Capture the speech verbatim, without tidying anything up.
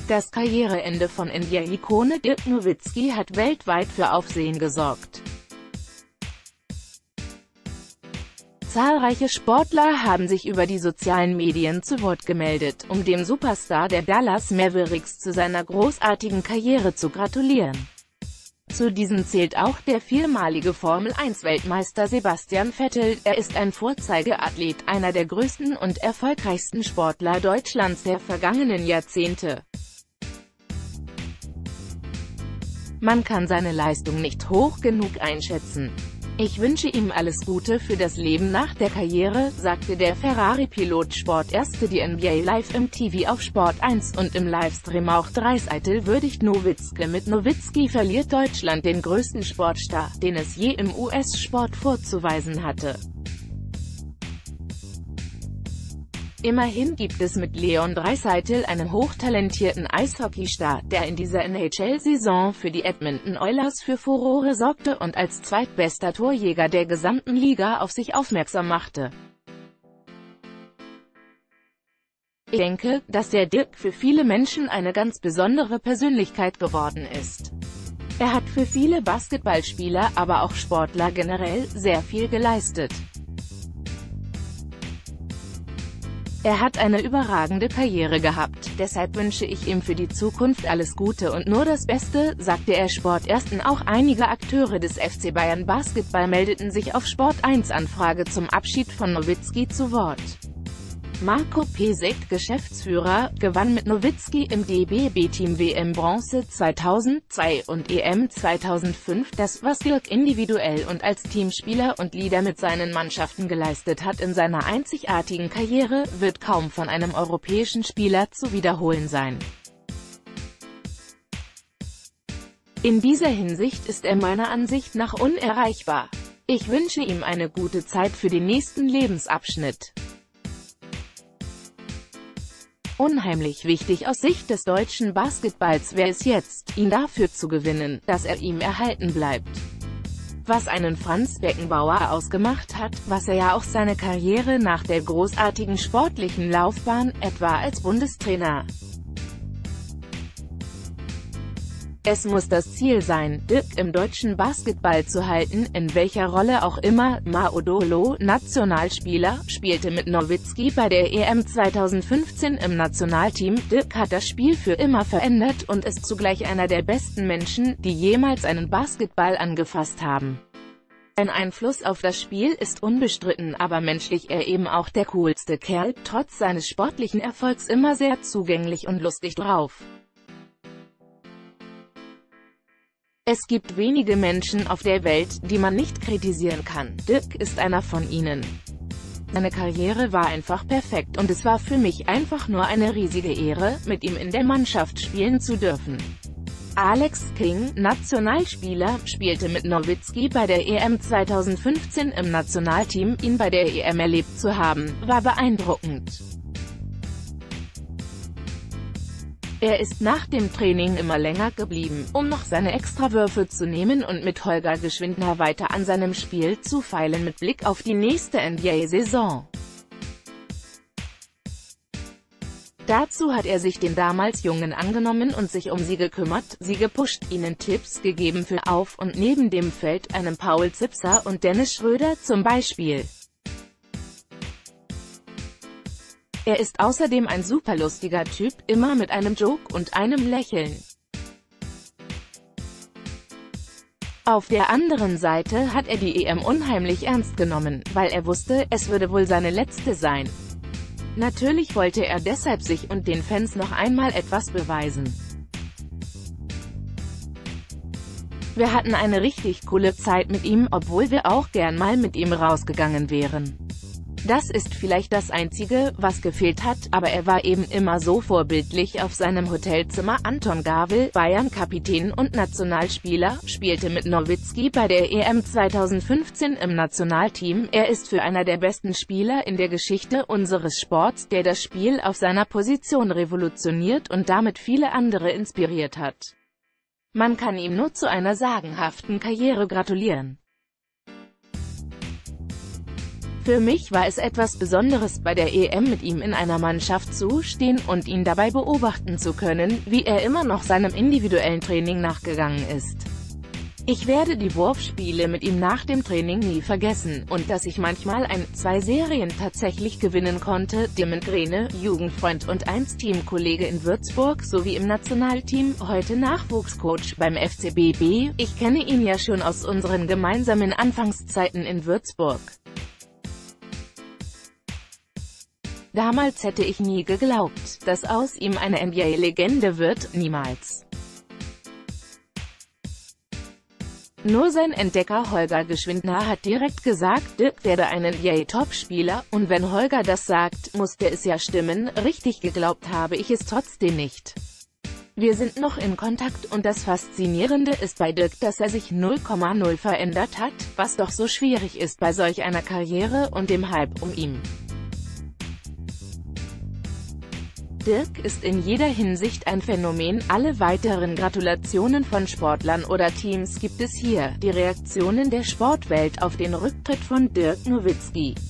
Das Karriereende von N B A-Ikone Dirk Nowitzki hat weltweit für Aufsehen gesorgt. Zahlreiche Sportler haben sich über die sozialen Medien zu Wort gemeldet, um dem Superstar der Dallas Mavericks zu seiner großartigen Karriere zu gratulieren. Zu diesen zählt auch der viermalige Formel eins Weltmeister Sebastian Vettel. Er ist ein Vorzeigeathlet, einer der größten und erfolgreichsten Sportler Deutschlands der vergangenen Jahrzehnte. Man kann seine Leistung nicht hoch genug einschätzen. Ich wünsche ihm alles Gute für das Leben nach der Karriere, sagte der Ferrari-Pilot. Sport erste die N B A live im T V auf Sport eins und im Livestream auch Dreiseite würdigt Nowitzki. Mit Nowitzki verliert Deutschland den größten Sportstar, den es je im U S-Sport vorzuweisen hatte. Immerhin gibt es mit Leon Draisaitl einen hochtalentierten Eishockeystar, der in dieser N H L-Saison für die Edmonton Oilers für Furore sorgte und als zweitbester Torjäger der gesamten Liga auf sich aufmerksam machte. Ich denke, dass der Dirk für viele Menschen eine ganz besondere Persönlichkeit geworden ist. Er hat für viele Basketballspieler, aber auch Sportler generell, sehr viel geleistet. Er hat eine überragende Karriere gehabt, deshalb wünsche ich ihm für die Zukunft alles Gute und nur das Beste, sagte er Sport ersten. Auch einige Akteure des F C Bayern Basketball meldeten sich auf Sport eins Anfrage zum Abschied von Nowitzki zu Wort. Marco Pesek, Geschäftsführer, gewann mit Nowitzki im D B B-Team W M Bronze zweitausendzwei und E M zweitausendfünf. Das, was Dirk individuell und als Teamspieler und Leader mit seinen Mannschaften geleistet hat in seiner einzigartigen Karriere, wird kaum von einem europäischen Spieler zu wiederholen sein. In dieser Hinsicht ist er meiner Ansicht nach unerreichbar. Ich wünsche ihm eine gute Zeit für den nächsten Lebensabschnitt. Unheimlich wichtig aus Sicht des deutschen Basketballs wäre es jetzt, ihn dafür zu gewinnen, dass er ihm erhalten bleibt. Was einen Franz Beckenbauer ausgemacht hat, was er ja auch seine Karriere nach der großartigen sportlichen Laufbahn, etwa als Bundestrainer. Es muss das Ziel sein, Dirk im deutschen Basketball zu halten, in welcher Rolle auch immer. Maudolo, Nationalspieler, spielte mit Nowitzki bei der E M zweitausendfünfzehn im Nationalteam. Dirk hat das Spiel für immer verändert und ist zugleich einer der besten Menschen, die jemals einen Basketball angefasst haben. Sein Einfluss auf das Spiel ist unbestritten, aber menschlich er eben auch der coolste Kerl, trotz seines sportlichen Erfolgs immer sehr zugänglich und lustig drauf. Es gibt wenige Menschen auf der Welt, die man nicht kritisieren kann. Dirk ist einer von ihnen. Seine Karriere war einfach perfekt und es war für mich einfach nur eine riesige Ehre, mit ihm in der Mannschaft spielen zu dürfen. Alex King, Nationalspieler, spielte mit Nowitzki bei der E M zweitausendfünfzehn im Nationalteam. Ihn bei der E M erlebt zu haben, war beeindruckend. Er ist nach dem Training immer länger geblieben, um noch seine Extrawürfe zu nehmen und mit Holger Geschwindner weiter an seinem Spiel zu feilen mit Blick auf die nächste N B A-Saison. Dazu hat er sich den damals Jungen angenommen und sich um sie gekümmert, sie gepusht, ihnen Tipps gegeben für auf und neben dem Feld, einem Paul Zipser und Dennis Schröder zum Beispiel. Er ist außerdem ein superlustiger Typ, immer mit einem Joke und einem Lächeln. Auf der anderen Seite hat er die E M unheimlich ernst genommen, weil er wusste, es würde wohl seine letzte sein. Natürlich wollte er deshalb sich und den Fans noch einmal etwas beweisen. Wir hatten eine richtig coole Zeit mit ihm, obwohl wir auch gern mal mit ihm rausgegangen wären. Das ist vielleicht das Einzige, was gefehlt hat, aber er war eben immer so vorbildlich auf seinem Hotelzimmer. Anton Gawel, Bayern-Kapitän und Nationalspieler, spielte mit Nowitzki bei der E M zweitausendfünfzehn im Nationalteam. Er ist für einer der besten Spieler in der Geschichte unseres Sports, der das Spiel auf seiner Position revolutioniert und damit viele andere inspiriert hat. Man kann ihm nur zu einer sagenhaften Karriere gratulieren. Für mich war es etwas Besonderes, bei der E M mit ihm in einer Mannschaft zu stehen und ihn dabei beobachten zu können, wie er immer noch seinem individuellen Training nachgegangen ist. Ich werde die Wurfspiele mit ihm nach dem Training nie vergessen, und dass ich manchmal ein, zwei Serien tatsächlich gewinnen konnte, Dimmen Grene, Jugendfreund und einst Teamkollege in Würzburg sowie im Nationalteam, heute Nachwuchscoach beim F C B B, ich kenne ihn ja schon aus unseren gemeinsamen Anfangszeiten in Würzburg. Damals hätte ich nie geglaubt, dass aus ihm eine N B A-Legende wird, niemals. Nur sein Entdecker Holger Geschwindner hat direkt gesagt, Dirk werde ein N B A-Topspieler, und wenn Holger das sagt, musste es ja stimmen, richtig geglaubt habe ich es trotzdem nicht. Wir sind noch in Kontakt und das Faszinierende ist bei Dirk, dass er sich null Komma null verändert hat, was doch so schwierig ist bei solch einer Karriere und dem Hype um ihn. Dirk ist in jeder Hinsicht ein Phänomen. Alle weiteren Gratulationen von Sportlern oder Teams gibt es hier. Die Reaktionen der Sportwelt auf den Rücktritt von Dirk Nowitzki.